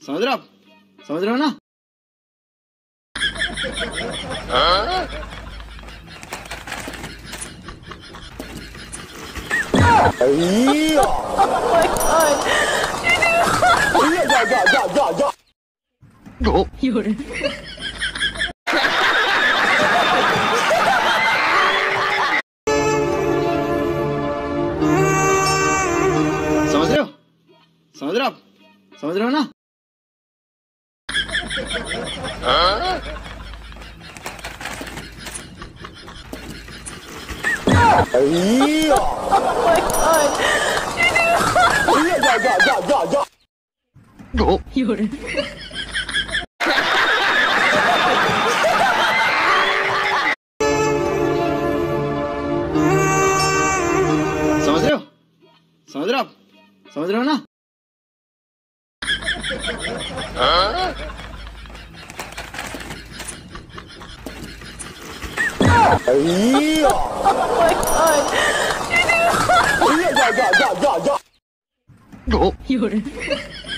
समझ रहे हो आप? समझ रहे हो ना? 有人。 समझ रहे हो? समझ रहे हो आप? समझ रहे हो ना? 有人。 समझ रहे हो? समझ रहे हो आप? समझ रहे हो ना? 有人。